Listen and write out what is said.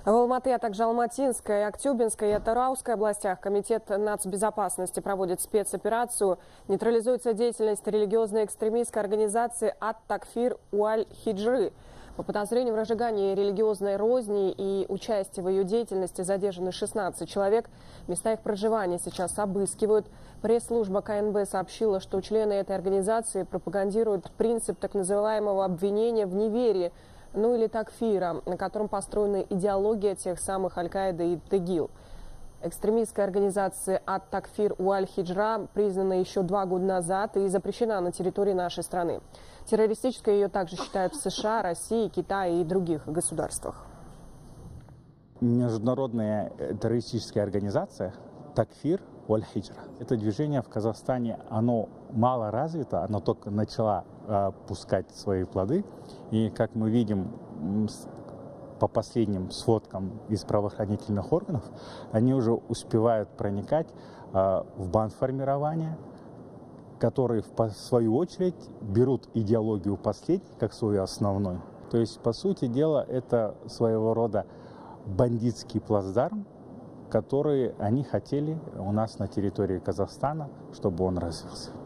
В Алматы, а также Алматинской, Актюбинской и Атырауской областях Комитет нацбезопасности проводит спецоперацию. Нейтрализуется деятельность религиозной экстремистской организации Ат-Такфир Уаль-Хиджры. По подозрению в разжигании религиозной розни и участии в ее деятельности задержаны 16 человек. Места их проживания сейчас обыскивают. Пресс-служба КНБ сообщила, что члены этой организации пропагандируют принцип так называемого обвинения в неверии, ну или такфира, на котором построена идеология тех самых Аль-Каиды и ТИГИЛ. Экстремистская организация Ат-Такфир Уаль-Хиджра признана еще 2 года назад и запрещена на территории нашей страны. Террористической ее также считают в США, России, Китае и других государствах. Международная террористическая организация Такфир Уаль-Хиджра. Это движение в Казахстане, оно мало развито, оно только начало пускать свои плоды. И как мы видим по последним сводкам из правоохранительных органов, они уже успевают проникать в бандформирование, которые в свою очередь берут идеологию последней как свою основную. То есть, по сути дела, это своего рода бандитский плацдарм, который они хотели у нас на территории Казахстана, чтобы он развился.